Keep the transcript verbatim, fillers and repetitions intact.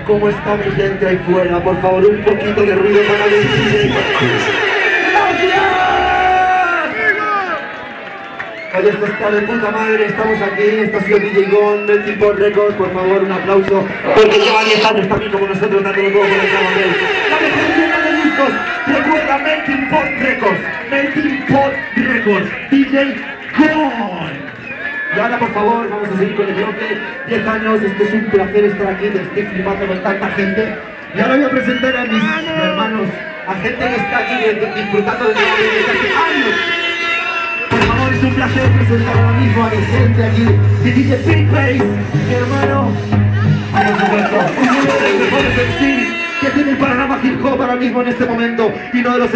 ¿Cómo está mi gente ahí fuera? Por favor, un poquito de ruido para ver si se... Oye, esto está de puta madre, estamos aquí, esto ha sido D J Gon, Melting Pot Records, por favor, un aplauso, porque lleva diez años también como nosotros, dándolo todo por el canal de él. La mejor tienda de discos, recuerda Melting Pot Records, Melting Pot Records, D J Gon. Y ahora, por favor, vamos a seguir con el bloque, diez años, este es un placer estar aquí, te estoy flipando con tanta gente. Y ahora voy a presentar a mis hermanos, a gente que está aquí disfrutando de mi años. Por favor, es un placer presentar ahora mismo a mi gente aquí, de D J Big Bass, mi hermano, por supuesto, uno de los mejores M Cs que tiene el panorama hip hop ahora mismo en este momento, y uno de los